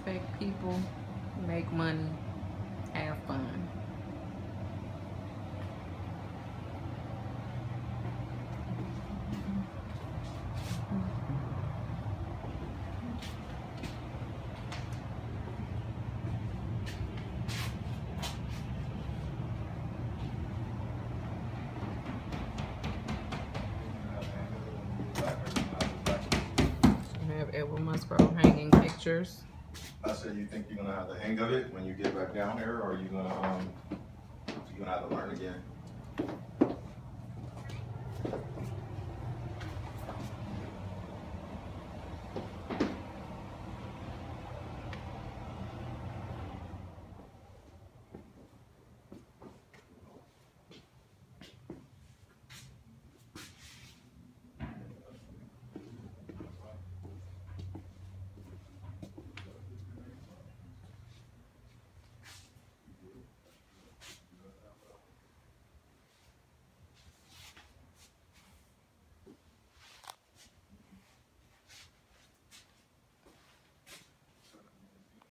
respect people, make money, have fun. Have Edward Musgrove hanging pictures. I said, you think you're gonna have the hang of it when you get back down there, or you gonna have to learn again?